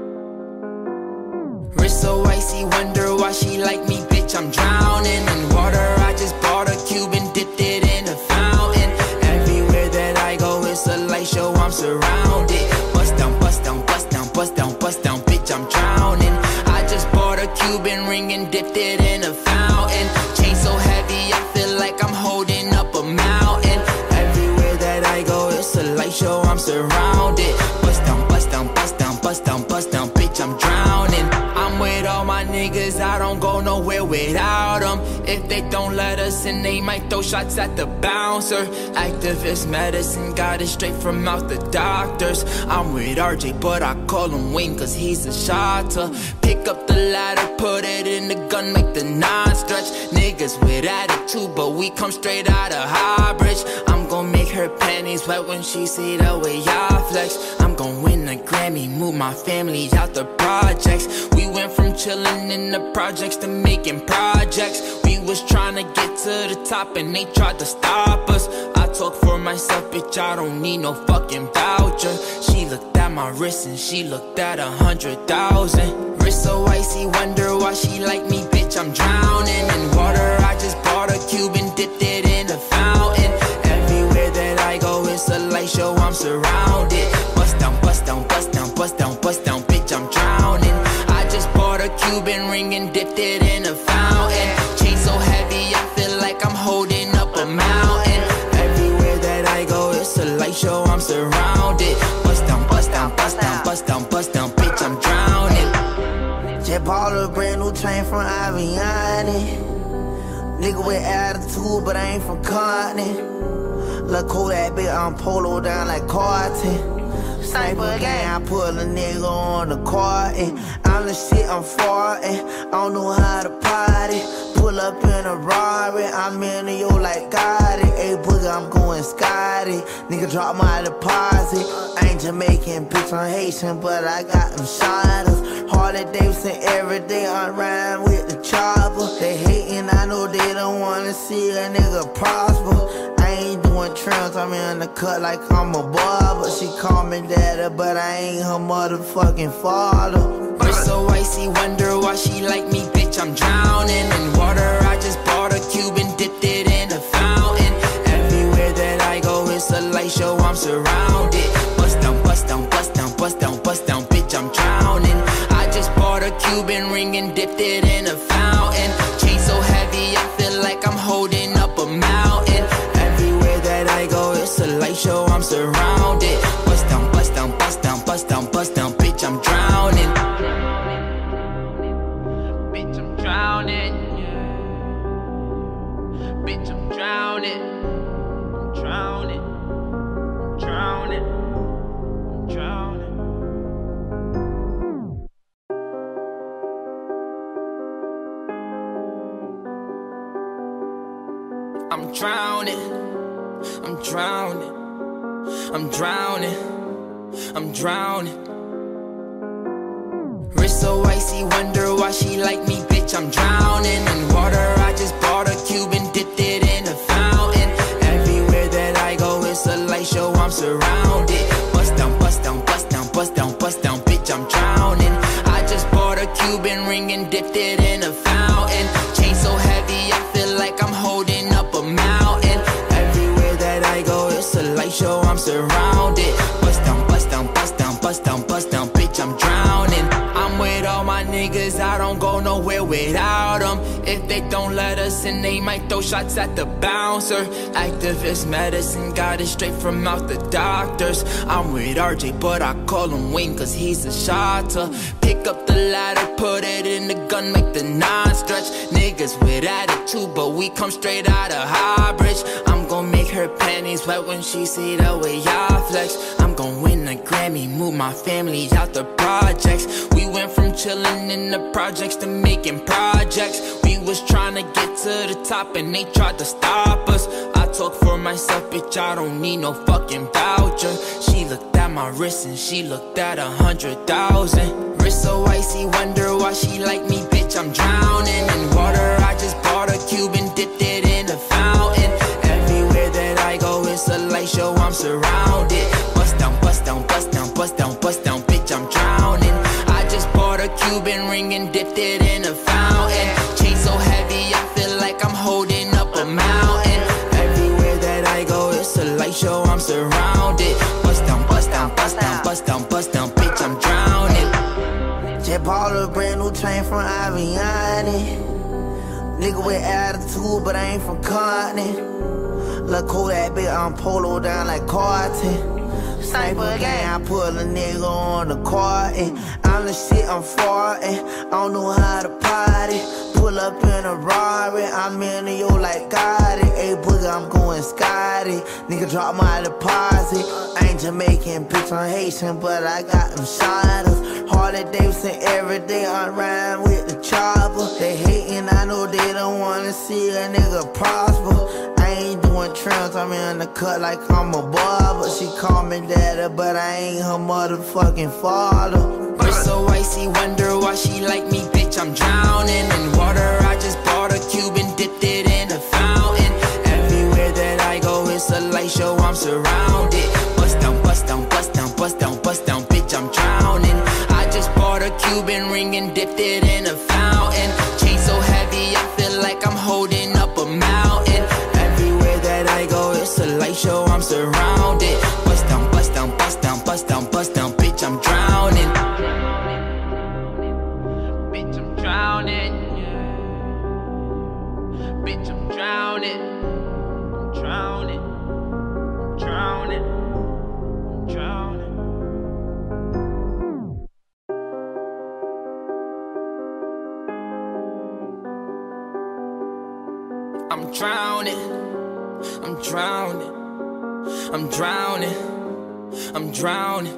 Wrist so icy, wonder why she like me, bitch, I'm drowning in water. I just bought a Cuban, dipped it in a fountain. Everywhere that I go, it's a light show, I'm surrounded. Bust down, bust down, bust down, bust down, bust down, bitch, I'm drowning. I just bought a Cuban ring and dipped it in a fountain. Chain so heavy, I feel like I'm holding up a mountain. Everywhere that I go, it's a light show, I'm surrounded. Bust down, bust down, bust down, bust down, bust down, bitch, I'm drowning. I'm with all my niggas, I don't go nowhere without them. If they don't let us in, they might throw shots at the bouncer. Actavis medicine, got it straight from out the doctors. I'm with R J, but I call him Wayne, cause he's a shotta. Pick up the ladder, put it in the gun, make the non-stretch. Niggas with attitude, but we come straight out of Highbridge. I'm gon' make her panties wet when she see the way I flex. I'm gon' win a Grammy, move my family out the projects. We went from chillin' in the projects to making projects. We was tryna get to the top and they tried to stop us. I talk for myself, bitch, I don't need no fucking voucher. She looked at my wrist and she looked at a hundred thousand. Wrist so icy, wonder why she like me, bitch, I'm drowning in water. I just bought a Cuban, dipped it in a fountain. Everywhere that I go, it's a light show, I'm surrounded. Bust down, bust down, bust down, bust down, bust down, bitch, I'm drowning. I just bought a Cuban ring and dipped it in a fountain. Chain so heavy, I feel like I'm holding up a mountain. Everywhere that I go, it's a light show, I'm surrounded. Bust down, bust down, bust down, bust down, bust down, bitch, I'm drowning. Just bought a brand new chain from Aviani. Nigga with attitude, but I ain't from Compton. Look cool that bitch, I'm polo down like Carton. Sniper gang, I put a nigga on the court, and I'm the shit, I'm farting. I don't know how to party. Pull up in a Rari, I'm in the yo like Gotti. Hey, boogie, I'm going Scotty. Nigga drop my deposit. I ain't Jamaican, bitch, I'm Haitian, but I got them shotters. Harley Davidson every day, I ride with the chopper. They hating, I know they don't wanna see a nigga prosper. I ain't doing trims, I'm in the cut like I'm a barber. She call me daddy, but I ain't her motherfucking father. Wrist so icy, wonder why she like me, bitch, I'm drowning in water. I just bought a Cuban, dipped it in a fountain. Everywhere that I go, it's a light show, I'm surrounded. Bust down, bust down, bust down, bust down, bust down, bitch, I'm drowning. I just bought a Cuban ring and dipped it in a fountain. Chain so heavy, I feel like I'm holding up a mountain. Everywhere that I go, it's a light show, I'm surrounded. Bust down, bust down, bust down, bust down, bust down, bitch, I'm drowning. Bitch, I'm drowning. Bitch, I'm drowning. I'm drowning. I'm drowning. I'm drowning. I'm drowning. I'm drowning. I'm drowning. I'm drowning. Wrist so icy, wonder why she like me, bitch, I'm drowning in water. I just bought a Cuban, dipped it in a fountain. Everywhere that I go, it's a light show, I'm surrounded. Bust down, bust down, bust down, bust down, bust down, bitch, I'm drowning. I just bought a Cuban ring and dipped it in a fountain. Chain so heavy, I feel like I'm holding up a mountain. Everywhere that I go, it's a light show, I'm surrounded. Bust down, bust down, bust down, bust down, bust down, bitch, I'm drowning. I'm with all my niggas, I don't go nowhere without them. If they don't let us in, they might throw shots at the bouncer. Actavis medicine, got it straight from out the doctors. I'm with R J, but I call him Wayne, cause he's a shotta. Pick up the ladder, put it in the gun, make the non-stretch. Niggas with attitude, but we come straight out of Highbridge. I'm gon' make her panties wet when she see the way I flex. I'm gon' win a Grammy, move my family out the projects. We went from chillin' in the projects to making projects. We was tryna get to the top and they tried to stop us. I talk for myself, bitch, I don't need no fucking voucher. She looked at my wrist and she looked at a hundred thousand. Wrist so icy, wonder why she like me, bitch, I'm drowning in water. I just bought a Cuban, dipped it in a fountain. Everywhere that I go, it's a light show, I'm surrounded. Bust down, bust down, bust down, bust down, bust down, bitch, I'm drowning. I just bought a Cuban ring and dipped it in a fountain. Chain so heavy, I feel like I'm holding up a mountain. Everywhere that I go, it's a light show, I'm surrounded. Bust down, bust down, bust down, bust down, bust down, bitch, I'm drowning. Just bought a brand new chain from Aviani. Nigga with attitude, but I ain't from Compton. Look cool that bitch, I'm polo down like Carton. Sniper gang, I put a nigga on the court, and I'm the shit, I'm farting. I don't know how to party. Pull up in a Rari, I'm in the yo like Gotti. Hey, boogie, I'm going Scotty. Nigga drop my deposit. I ain't Jamaican, bitch, I'm Haitian, but I got them shotters. Harley Davidson every day, I ride with the chopper. They hating, I know they don't wanna see a nigga prosper. I ain't doing trims, I'm in the cut like I'm a barber. She call me daddy, but I ain't her motherfucking father. Wrist so icy, wonder why she like me, bitch, I'm drowning in water. I just bought a Cuban, dipped it in a fountain. Everywhere that I go, it's a light show, I'm surrounded. Bust down, bust down, bust down, bust down, bust down, bitch, I'm drowning. I just bought a Cuban ring and dipped it in a fountain. Chain so heavy, I feel like I'm holding up a mountain. Everywhere that I go, it's a light show, I'm surrounded. Bust down, bust down, bust down, bust down, bust down, bitch, I'm drowning. Bitch, I'm drowning. drowning, I'm drowning, I'm drowning, I'm drowning.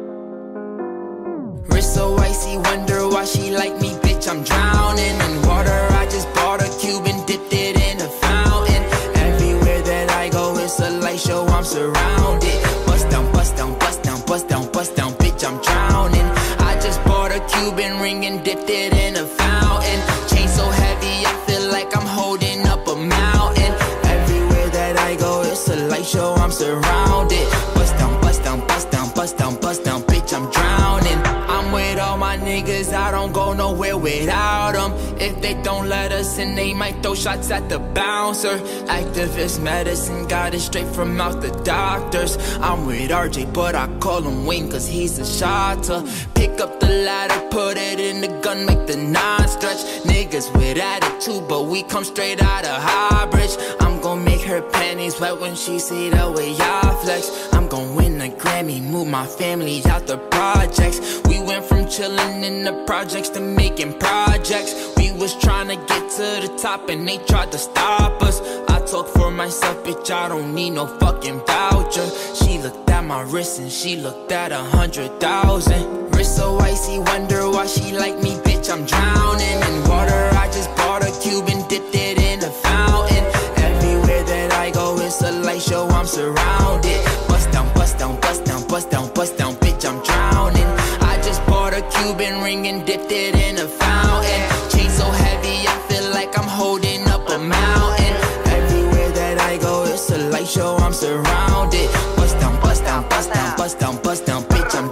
Wrist so icy, wonder why she like me, bitch, I'm drowning in water. I just bought a Cuban, dipped it in a fountain. Everywhere that I go, it's a light show, I'm surrounded. Bust down, bust down, bust down, bust down, bust down, bitch, I'm drowning. I just bought a Cuban ring and dipped it in a fountain. Chain so heavy, I feel like I'm holding up a mountain. Everywhere that I go, it's a light show, I'm surrounded. Bust down, bust down, bust down, bust down, bust down, bitch, I'm drowning. I'm with all my niggas, I don't go nowhere without them. If they don't let us in, they might throw shots at the bouncer. Actavis medicine, got it straight from out the doctors. I'm with R J, but I call him Wayne, cause he's a shotta. Pick up the ladder, put it in the gun, make the non-stretch. Niggas with attitude, but we come straight out of Highbridge. I'm gon' make her panties wet when she see the way I flex. I'm gon' win a Grammy, move my family out the projects. We went from chillin' in the projects to making projects. We was tryna get to the top and they tried to stop us. I talk for myself, bitch, I don't need no fucking voucher. She looked at my wrist and she looked at a hundred thousand. Wrist so icy, wonder why she like me, bitch, I'm drowning in water. I just bought a Cuban, dipped it in a fountain. Everywhere that I go, it's a light show, I'm surrounded. Bust down, bust down, bust down, bust down, bust down, bitch, I'm drowning. I just bought a Cuban ring and dipped it in a fountain. Chain so heavy, I feel like I'm holding up a mountain. Everywhere that I go, it's a light show, I'm surrounded. Bust down, bust down, bust down, bust down, bust down, bitch, I'm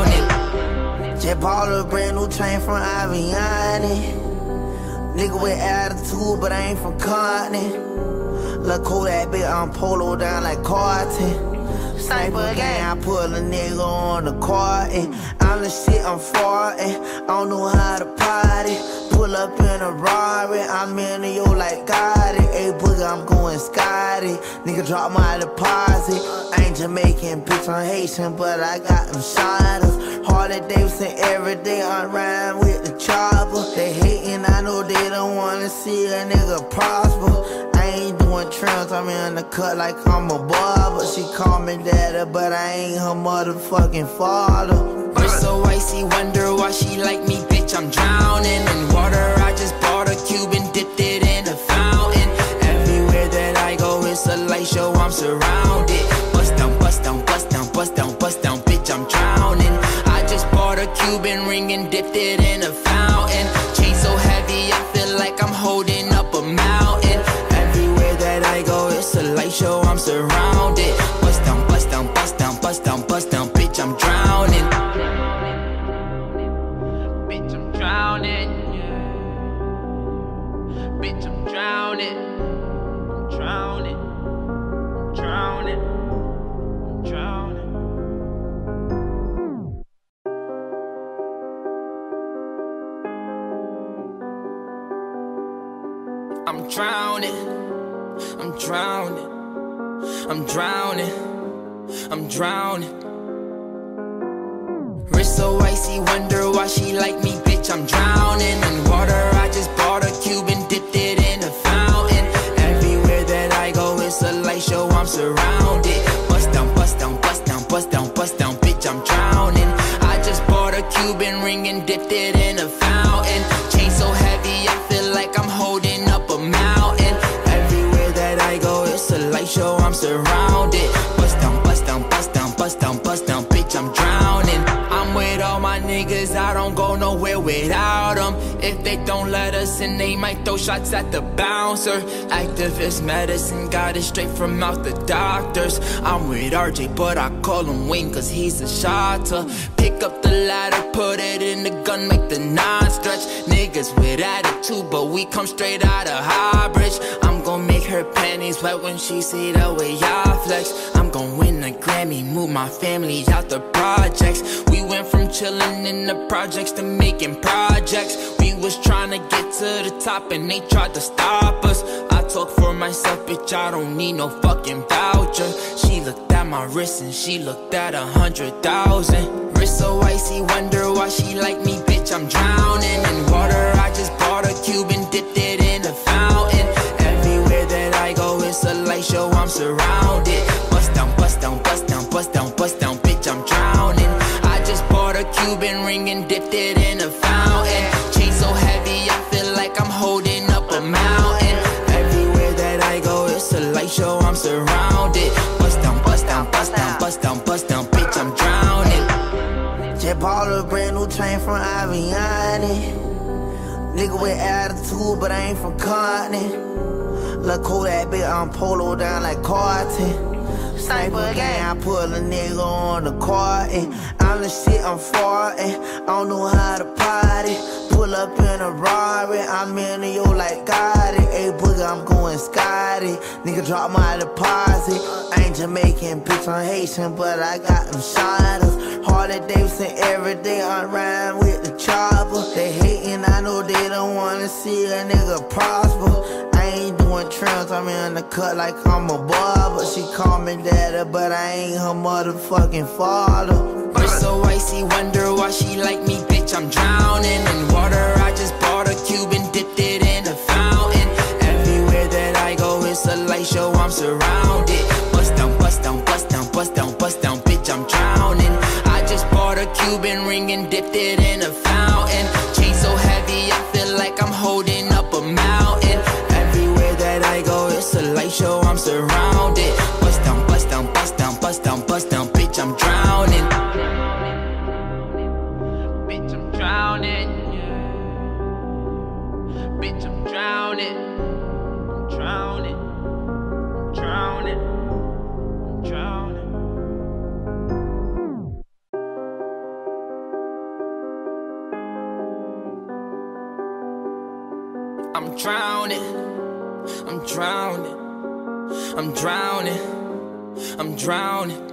drowning. Just bought a brand new chain from Aviani. Nigga with attitude, but I ain't from Compton. Look cool that bitch, I'm polo down like Carton. Sniper gang, I put a nigga on the carton. I'm the shit, I'm farting. I don't know how to party. Pull up in a Rari, I'm in the yo like Gotti. Hey, boogie, I'm going Scotty. Nigga drop my deposit. I ain't Jamaican, bitch, I'm Haitian, but I got them shotters. Harley Davidson every day, I rhyme with the chopper. They hating, I know they don't wanna see a nigga prosper. I ain't doing trims, I'm in the cut like I'm a barber. She call me daddy, but I ain't her motherfucking father. Wrist so icy, wonder why she like me, bitch, I'm drowning in water. I just bought a Cuban, dipped it in a fountain. Everywhere that I go, it's a light show, I'm surrounded. Bust down, bust down, bust down, bust down, bust down, bitch, I'm drowning. I just bought a Cuban ring and dipped it in a fountain. Chain so heavy, I feel like I'm holding up a mountain. Everywhere that I go, it's a light show, I'm surrounded. Bust down, bust down, bust down, bust down, bust down, bitch, I'm drowning. Bitch, I'm drowning. Bitch, I'm drowning. I'm drowning. I'm drowning. I'm drowning. I'm drowning. I'm drowning. I'm drowning. I'm drowning. Wrist so icy, wonder why she like me, bitch, I'm drowning in water. I just bought a Cuban, dipped it in a fountain. Everywhere that I go, it's a light show, I'm surrounded. Bust down, bust down, bust down, bust down, bust down, bitch, I'm drowning. I just bought a Cuban ring and dipped it in a fountain. Chain so heavy, I feel like I'm holding up a mountain. Everywhere that I go, it's a light show, I'm surrounded. Bust down, bust down, bust down, bust down, bust down, bitch, I'm drowning. I'm with all my niggas, I don't go nowhere without them. If they don't let us in, they might throw shots at the bouncer. Actavis medicine, got it straight from out the doctors. I'm with R J, but I call him Wayne, cause he's a shotta. Pick up the ladder, put it in the gun, make the non-stretch. Niggas with attitude, but we come straight out of Highbridge. I'm gon' make her panties wet when she see the way I flex. I'm gon' win a Grammy, move my family out the projects. We went from chillin' in the projects to making projects. We was tryna get to the top and they tried to stop us. I talk for myself, bitch, I don't need no fucking voucher. She looked at my wrist and she looked at a hundred thousand. Wrist so icy, wonder why she like me, bitch, I'm drowning in water. I just bought a Cuban, dipped it in a fountain. Everywhere that it in a fountain. Chain so heavy, I feel like I'm holding up a mountain. Everywhere that I go, it's a light show, I'm surrounded. Bust down, bust down, bust down, bust down, bust down, bitch, I'm drowning. Just bought a brand new chain from Aviani. Nigga with attitude, but I ain't from Compton. Look cool that bitch, I'm polo down like Carton. Sniper gang, I pull a nigga on the carton. I'm the shit, I'm farting. I don't know how to party. Pull up in a Rari, I'm in the yo like Gotti. Hey, boogie, I'm going Scotty. Nigga drop my deposit. I ain't Jamaican, bitch, I'm Haitian, but I got them shotters. Harley Davidson every day, I'm riding with the chopper. They hating, I know they don't wanna see a nigga prosper. I ain't doing trims, I'm in the cut like I'm a barber. She call me daddy, but I ain't her motherfucking father. Wrist so icy, wonder why she like me, bitch, I'm drowning in water. I just bought a Cuban, dipped it in a fountain. Everywhere that I go, it's a light show, I'm surrounded. Bust down, bust down, bust down, bust down, bust down, bitch, I'm drowning. I just bought a Cuban ring and dipped it in a fountain. Chain so heavy, I feel like I'm holding up a mountain. Everywhere that I go, it's a light show, I'm surrounded. Bust down, bust down, bust down, bust down, bust down, bitch, I'm drowning. Bitch, I'm drowning. Bitch, I'm drowning. I'm drowning. I'm drowning. I'm drowning. I'm drowning. I'm drowning. I'm drowning. I'm drowning.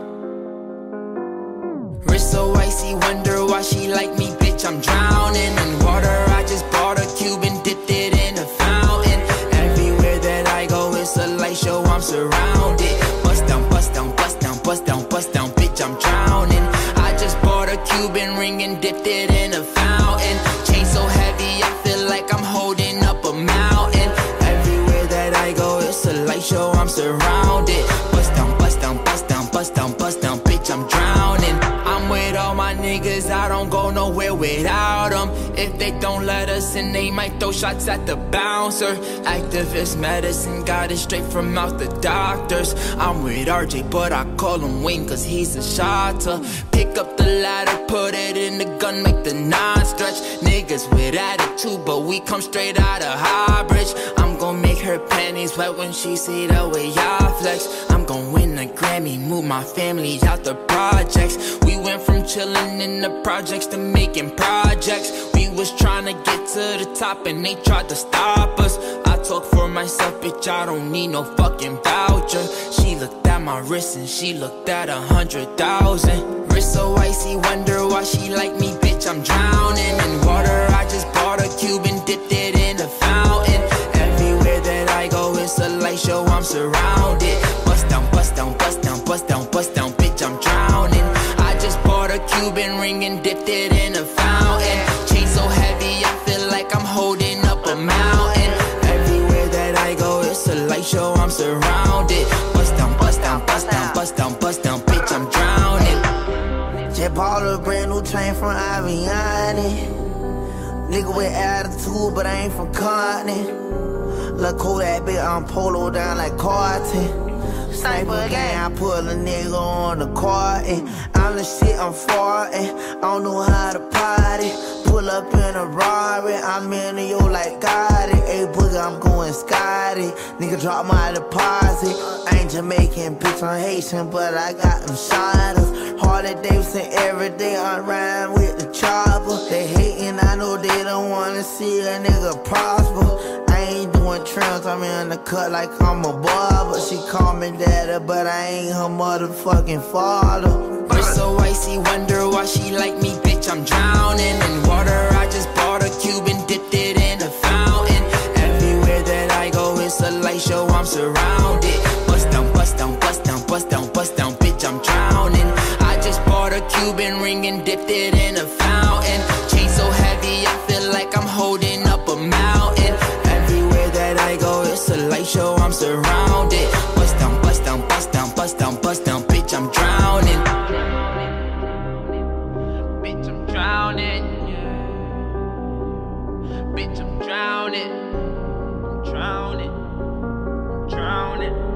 Wrist so icy, wonder why she like me, bitch, I'm drowning in water. I just bought a Cuban, dipped it in a fountain. Everywhere that I go, it's a light show, I'm surrounded. Bust down, bust down, bust down, bust down, bust down, bitch, I'm drowning. I just bought a Cuban ring and dipped it in a fountain. Chain so heavy, I feel like I'm holding up a mountain. Everywhere that I go, it's a light show, I'm surrounded. Bust down, bust down, bust down, bust down, bust down, bitch, I'm drowning. I'm with all my niggas, I don't go nowhere without them. If they don't let us in, they might throw shots at the bouncer. Actavis medicine, got it straight from out the doctors. I'm with R J, but I call him Wayne, cause he's a shotta. Pick up the ladder, put it in the gun, make the nine stretch. Niggas with attitude, but we come straight out of Highbridge. I'm gon' make her panties wet when she see the way I flex. I'm gon' win a Grammy, move my family out the projects. We went from chillin' in the projects to making projects. We was tryna get to the top and they tried to stop us. I talk for myself, bitch, I don't need no fucking voucher. She looked at my wrist and she looked at a hundred thousand. Wrist so icy, wonder why she like me, bitch, I'm drowning in water. I just bought a Cuban, dipped it in a fountain. Everywhere that I go, it's a light show, I'm surrounded. Bust down, bust down, bust down, bust down, bust down, bitch, I'm drowning. I just bought a Cuban ring and dipped it in a fountain. Chain so heavy, I feel like I'm holding up a mountain. Everywhere that I go, it's a light show, I'm surrounded. Bust down, bust down, bust down, bust down, bust down, bitch, I'm drowning. Just bought a brand new chain from Aviani. Nigga with attitude, but I ain't from Compton. Look cool that bitch, I'm polo down like Carton. Sniper gang, I pull a nigga on the carton. I'm the shit, I'm farting. I don't know how to party. Pull up in a Rari, I'm in the yo like Gotti. Hey, boogie, I'm going Scotty. Nigga drop my deposit. I ain't Jamaican, bitch, I'm Haitian, but I got them shotters. Harley Davidson every day, I'm riding with the chopper. They hating, I know they don't wanna see a nigga prosper. I ain't doing trims, I'm in the cut like I'm a barber. She call me daddy, but I ain't her motherfucking father. Wrist so icy, wonder why she like me, bitch, I'm drowning in water. I just bought a Cuban, dipped it in a fountain. Everywhere that I go, it's a light show, I'm surrounded. Bust down, bust down, bust down, bust down, bust down, bitch, I'm drowning. I just bought a Cuban ring and dipped it in a fountain. Chain so heavy, I feel like I'm holding up a mountain. Everywhere that I go, it's a light show, I'm surrounded. Bust down, bust down, bust down, bust down, bust down, bitch, I'm drowning. Bitch, I'm drowning. bitch, I'm drowning. I'm drowning. I'm drowning.